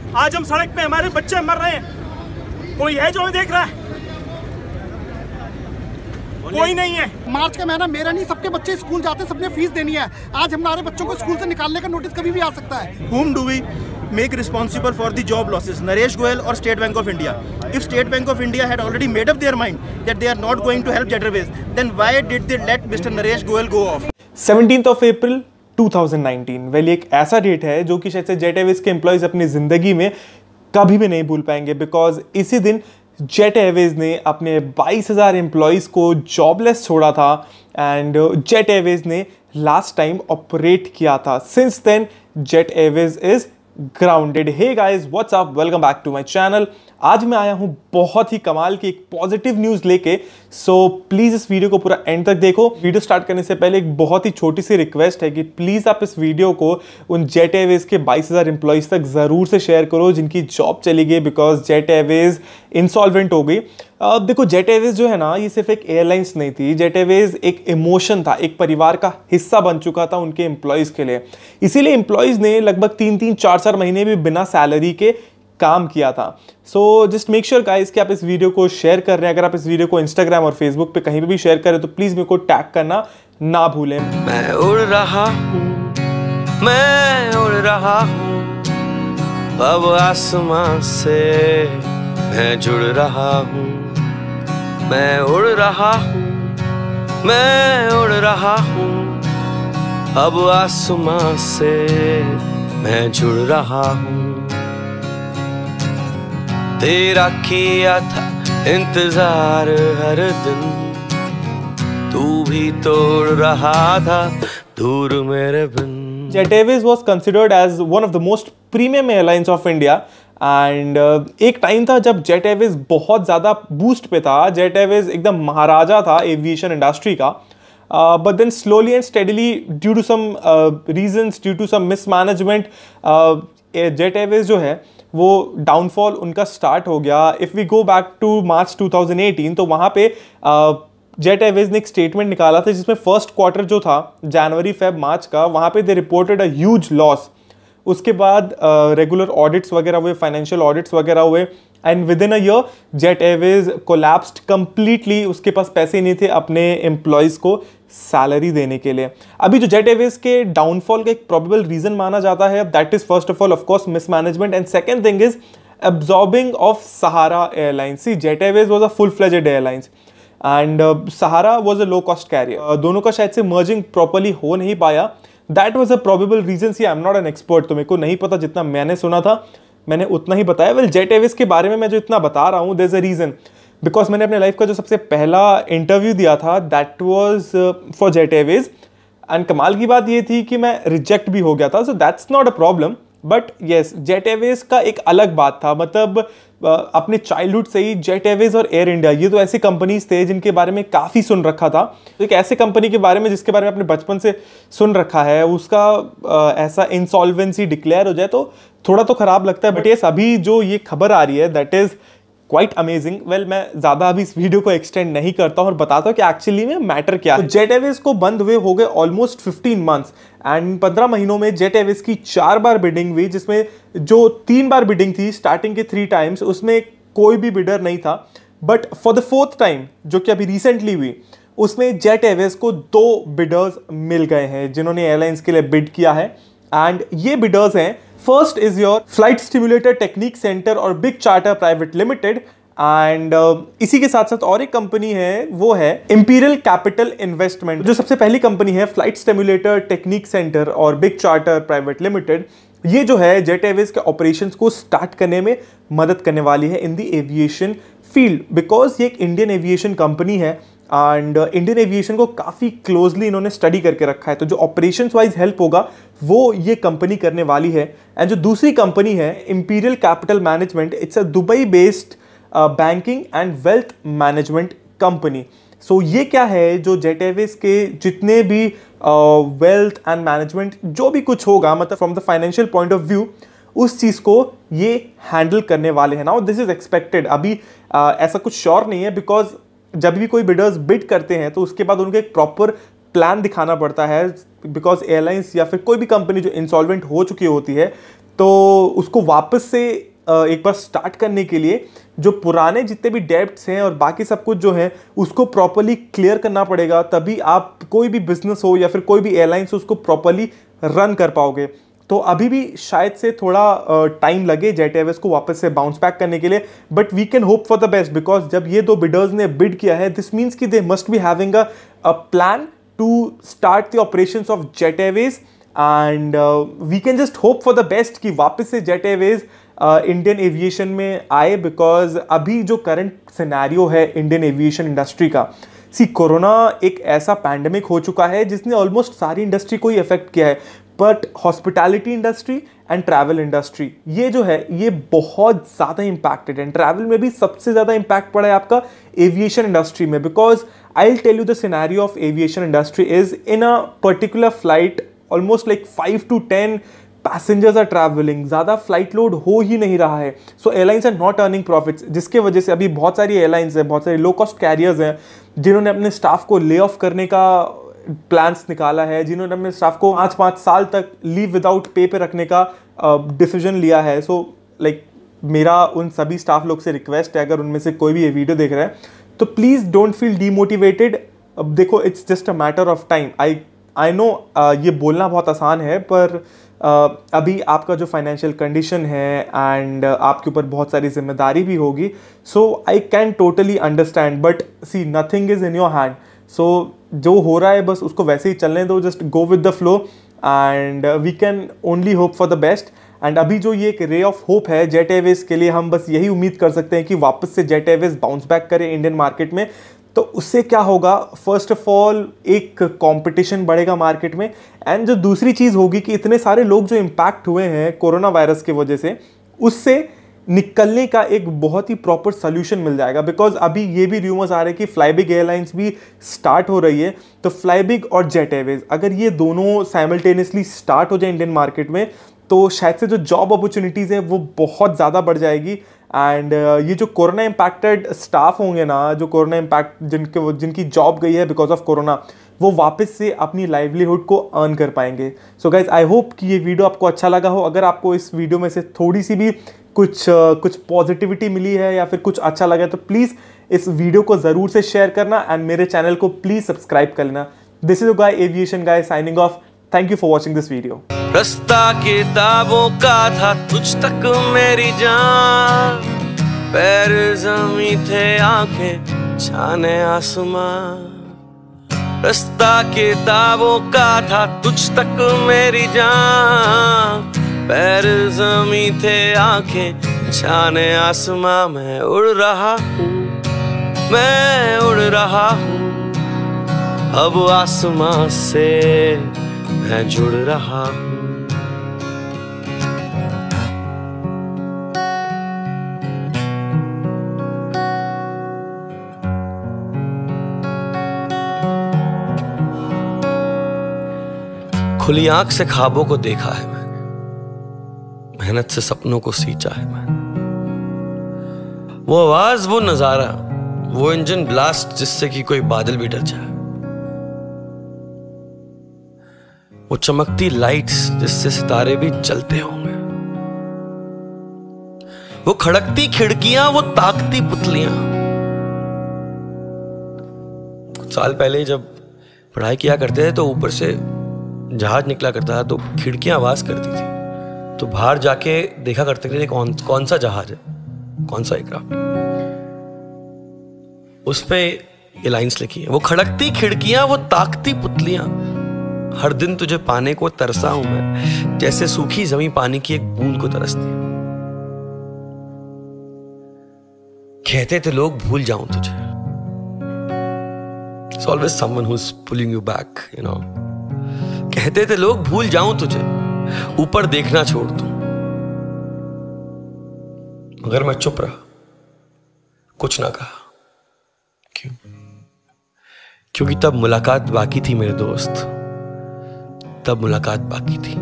आज हम सड़क पे, हमारे बच्चे मर रहे हैं, कोई है जो हमें देख रहा है? कोई नहीं है। मार्च का महीना मेरा नहीं, सबके बच्चे स्कूल जाते, सबने फीस देनी है। आज हमारे बच्चों को स्कूल से निकालने का नोटिस कभी भी आ सकता है। Whom do we make responsible for the job losses? Naresh Goyal or State Bank of India? If State Bank of India had already made up their mind that they are not going to help Jet Airways, then why did they let Mr. Naresh Goyal go off? 17th of April 2019 well एक ऐसा date है जो कि शायद से Jet Airways के employees अपनी जिंदगी में कभी भी नहीं भूल पाएंगे, बिकॉज इसी दिन जेट एयरवेज ने अपने 22,000 एम्प्लॉयज को जॉबलेस छोड़ा था एंड जेट एयरवेज ने लास्ट टाइम ऑपरेट किया था। Since then Jet Airways is grounded. Hey guys, what's up, welcome back to my channel. आज मैं आया हूं बहुत ही कमाल की एक पॉजिटिव न्यूज लेके, सो प्लीज इस वीडियो को पूरा एंड तक देखो। वीडियो स्टार्ट करने से पहले एक बहुत ही छोटी सी रिक्वेस्ट है कि प्लीज आप इस वीडियो को उन जेट एयरवेज के 22,000 एम्प्लॉयज तक जरूर से शेयर करो जिनकी जॉब चली गई बिकॉज जेट एयरवेज इंसॉल्वेंट हो गई। देखो, जेट एयरवेज जो है ना, ये सिर्फ एक एयरलाइंस नहीं थी। जेट एयरवेज एक इमोशन था, एक परिवार का हिस्सा बन चुका था उनके एम्प्लॉयज के लिए। इसीलिए एम्प्लॉयज ने लगभग 3-3, 4-4 महीने भी बिना सैलरी के काम किया था। So just make sure guys कि आप इस वीडियो को शेयर कर रहे हैं। अगर आप इस वीडियो को इंस्टाग्राम और फेसबुक पे कहीं पे भी शेयर करें तो प्लीज मेरे को टैग करना ना भूलें। मैं उड़ रहा हूँ, मैं उड़ रहा हूँ, अब आसमां से मैं जुड़ रहा हूँ। मैं उड़ रहा हूँ, मैं उड़ रहा हूँ, अब आसमां से मैं जुड़ रहा हूँ। तेरा किया था इंतजार हर दिन, तू भी तोड़ रहा था दूर मेरे बिन। Jet Airways was considered as one of the most premium airlines of India and एक टाइम था जब जेट एयरवेज बहुत ज़्यादा बूस्ट पे था। जेट एयरवेज एकदम महाराजा था एविएशन इंडस्ट्री का। But then slowly and steadily due to some reasons, due to some mismanagement, Jet Airways जो है वो डाउनफॉल उनका स्टार्ट हो गया। If we go back to March 2018 तो वहाँ पे जेट एयरवेज ने एक स्टेटमेंट निकाला था जिसमें फर्स्ट क्वार्टर जो था जनवरी फेब मार्च का, वहाँ पे they reported a huge loss. उसके बाद रेगुलर ऑडिट्स वगैरह हुए, फाइनेंशियल ऑडिट्स वगैरह हुए and within a year Jet Airways collapsed completely. उसके पास पैसे नहीं थे अपने एम्प्लॉयज को सैलरी देने के लिए। अभी जो जेट एयरवेज के डाउनफॉल का एक प्रोबेबल रीजन माना जाता है, that is first of of course mismanagement and second thing is absorbing of Sahara Airlines. See, Jet Airways was a full-fledged airlines and Sahara was a low-cost carrier. दोनों का शायद से merging properly हो नहीं पाया. That was a probable reason. See, I'm not an expert, तो मेरे को नहीं पता, जितना मैंने सुना था मैंने उतना ही बताया। Well, Jet Airways के बारे में मैं जो इतना बता रहा हूँ, there's a reason. Because मैंने अपने लाइफ का जो सबसे पहला इंटरव्यू दिया था, that was for Jet Airways. And कमाल की बात ये थी कि मैं रिजेक्ट भी हो गया था, so that's not a problem. But yes, Jet Airways का एक अलग बात था। मतलब अपने चाइल्डहुड से ही जेट एयरवेज और एयर इंडिया, ये तो ऐसी कंपनीज थे जिनके बारे में काफ़ी सुन रखा था। तो एक ऐसे कंपनी के बारे में जिसके बारे में अपने बचपन से सुन रखा है, उसका ऐसा इंसॉल्वेंसी डिक्लेयर हो जाए तो थोड़ा तो खराब लगता है। बट येस, अभी जो ये खबर आ रही है that is quite amazing. Well, मैं ज़्यादा अभी इस वीडियो को एक्सटेंड नहीं करता हूँ और बताता हूँ कि एक्चुअली में मैटर क्या है। जेट एयरवेज को बंद हुए हो गए ऑलमोस्ट 15 मंथ्स एंड 15 महीनों में जेट एयरवेज की 4 बार बिडिंग हुई, जिसमें जो 3 बार बिडिंग थी स्टार्टिंग के 3 टाइम्स उसमें कोई भी बिडर नहीं था। But for the 4th time जो कि अभी रिसेंटली हुई, उसमें जेट एयरवेज को 2 बिडर्स मिल गए हैं जिन्होंने एयरलाइंस के लिए बिड किया है। एंड ये बिडर्स हैं, first is your flight stimulator technique centre और big charter private limited. And इसी के साथ साथ और एक कंपनी है, वो है इंपीरियल कैपिटल इन्वेस्टमेंट। जो सबसे पहली कंपनी है फ्लाइट स्टिमुलेटर टेक्निक सेंटर और बिग चार्टर प्राइवेट लिमिटेड, ये जो है जेट एयरवेज के ऑपरेशंस को स्टार्ट करने में मदद करने वाली है in the aviation field, because ये एक इंडियन एविएशन कंपनी है एंड इंडियन एविएशन को काफ़ी क्लोजली इन्होंने स्टडी करके रखा है। तो जो ऑपरेशंस वाइज हेल्प होगा वो ये कंपनी करने वाली है। एंड जो दूसरी कंपनी है imperial capital management, it's a Dubai based banking and wealth management company. So ये क्या है, जो जेट एयरवेज के जितने भी वेल्थ एंड मैनेजमेंट जो भी कुछ होगा, मतलब from the financial point of view, उस चीज़ को ये हैंडल करने वाले हैं। Now this is expected. अभी ऐसा कुछ श्योर नहीं है, बिकॉज जब भी कोई बिडर्स बिड करते हैं तो उसके बाद उनको एक प्रॉपर प्लान दिखाना पड़ता है, बिकॉज एयरलाइंस या फिर कोई भी कंपनी जो इंसॉल्वेंट हो चुकी होती है तो उसको वापस से एक बार स्टार्ट करने के लिए जो पुराने जितने भी डेब्ट्स हैं और बाकी सब कुछ जो है उसको प्रॉपर्ली क्लियर करना पड़ेगा, तभी आप कोई भी बिजनेस हो या फिर कोई भी एयरलाइंस हो उसको प्रॉपर्ली रन कर पाओगे। तो अभी भी शायद से थोड़ा टाइम लगे जेट एयरवेज को वापस से बाउंस बैक करने के लिए, but we can hope for the best because जब ये दो बिडर्स ने बिड किया है दिस मीन्स कि they must be having a plan to start the operations of Jet Airways and we can just hope for the best कि वापस से जेट एयरवेज इंडियन एविएशन में आए, बिकॉज अभी जो करंट सिनेरियो है इंडियन एविएशन इंडस्ट्री का, सी कोरोना एक ऐसा पैंडेमिक हो चुका है जिसने ऑलमोस्ट सारी इंडस्ट्री को ही अफेक्ट किया है, but hospitality industry and travel industry ये जो है ये बहुत ज़्यादा इम्पैक्टेड है। ट्रैवल में भी सबसे ज़्यादा इम्पैक्ट पड़ा है आपका एविएशन इंडस्ट्री में, because I will tell you the scenario of aviation industry is in a particular flight almost like 5 to 10 passengers are travelling, ज़्यादा फ्लाइट लोड हो ही नहीं रहा है। So airlines are not earning profits, जिसके वजह से अभी बहुत सारी एयरलाइंस हैं, बहुत सारे लो कॉस्ट कैरियर्स हैं जिन्होंने अपने स्टाफ को ले ऑफ करने का प्लान्स निकाला है, जिन्होंने अपने स्टाफ को 5-5 साल तक लीव विदाउट पे पे रखने का डिसीजन लिया है। सो लाइक मेरा उन सभी स्टाफ लोग से रिक्वेस्ट है, अगर उनमें से कोई भी ये वीडियो देख रहा है तो प्लीज़ डोंट फील डीमोटिवेटेड। अब देखो it's just a matter of time. I know ये बोलना बहुत आसान है, पर अभी आपका जो फाइनेंशियल कंडीशन है एंड आपके ऊपर बहुत सारी जिम्मेदारी भी होगी, so I can totally understand, but see nothing is in your hand. So जो हो रहा है बस उसको वैसे ही चलने दो, just go with the flow and we can only hope for the best. And अभी जो ये एक रे ऑफ होप है जेट एयरवेज के लिए, हम बस यही उम्मीद कर सकते हैं कि वापस से जेट एयरवेज बाउंस बैक करे इंडियन मार्केट में। तो उससे क्या होगा, फर्स्ट ऑफ ऑल एक कंपटीशन बढ़ेगा मार्केट में, एंड जो दूसरी चीज़ होगी कि इतने सारे लोग जो इम्पैक्ट हुए हैं कोरोना वायरस की वजह से, उससे निकलने का एक बहुत ही प्रॉपर सोल्यूशन मिल जाएगा। बिकॉज अभी ये भी रूमर्स आ रहे हैं कि फ्लाईबिग एयरलाइंस भी स्टार्ट हो रही है, तो फ्लाईबिग और जेट एयरवेज अगर ये दोनों साइमल्टेनियसली स्टार्ट हो जाए इंडियन मार्केट में, तो शायद से जो जॉब अपॉर्चुनिटीज़ हैं वो बहुत ज़्यादा बढ़ जाएगी। एंड ये जो कोरोना इम्पैक्टेड स्टाफ होंगे ना, जो कोरोना इम्पैक्ट जिनकी जॉब गई है बिकॉज ऑफ कोरोना, वो वापस से अपनी लाइवलीहुड को अर्न कर पाएंगे। सो गाइज आई होप कि ये वीडियो आपको अच्छा लगा हो। अगर आपको इस वीडियो में से थोड़ी सी भी कुछ पॉजिटिविटी मिली है या फिर कुछ अच्छा लगा है, तो प्लीज़ इस वीडियो को ज़रूर से शेयर करना एंड मेरे चैनल को प्लीज़ सब्सक्राइब कर लेना। This is guy aviation guy signing off. Thank you for watching this video. रास्ता किताबों का था तुझ तक मेरी जान, पैर ज़मीं थे आंखें छाने आसमां। रास्ता किताबों का था तुझ तक मेरी जान, पैर ज़मीं थे आंखें छाने आसमां। मैं उड़ रहा हूँ, मैं उड़ रहा हूँ, अब आसमां से मैं जुड़ रहा हूँ। खुली आंख से ख्वाबों को देखा है मैंने, मेहनत से सपनों को सींचा है मैंने। वो आवाज, वो नजारा, वो इंजन ब्लास्ट जिससे कि कोई बादल भी डर जाए, वो चमकती लाइट्स जिससे सितारे भी जलते होंगे, वो खड़कती खिड़कियां, वो ताकती पुतलियां। कुछ साल पहले जब पढ़ाई किया करते थे तो ऊपर से जहाज निकला करता था, तो खिड़कियां आवाज करती थी, तो बाहर जाके देखा करते थे कौन सा जहाज है, कौन सा एयरक्राफ्ट। उस पे ये लाइंस लिखी है, वो खड़कती खिड़कियां, वो ताकती पुतलियां, हर दिन तुझे पाने को तरसा हूं मैं, जैसे सूखी जमीन पानी की एक बूंद को तरसती है। कहते थे लोग भूल जाऊं तुझे, It's always someone who's pulling you back, you know. कहते थे लोग भूल जाऊं तुझे, ऊपर देखना छोड़ दूं, मगर मैं चुप रहा, कुछ ना कहा। क्यों? क्योंकि तब मुलाकात बाकी थी मेरे दोस्त, तब मुलाकात बाकी थी।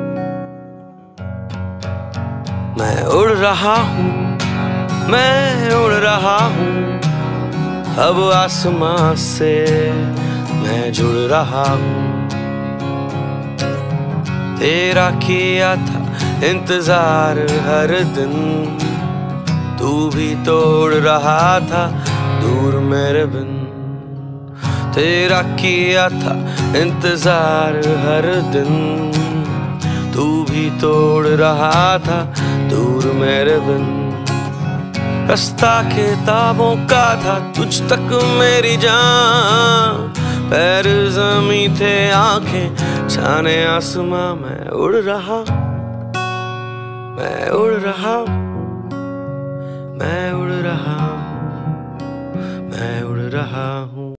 मैं उड़ रहा हूं, मैं उड़ रहा हूं, अब आसमां से मैं जुड़ रहा हूं। तेरा किया था इंतजार हर दिन, तू भी तोड़ रहा था दूर मेरे बिन। तेरा किया था इंतजार हर दिन, तू भी तोड़ रहा था दूर मेरे बिन। रास्ता किताबों का था तुझ तक मेरी जान, पैर ज़मीं थे आंखें छाने आसमां। मैं उड़ रहा, मैं उड़ रहा, मैं उड़ रहा, मैं उड़ रहा हूँ।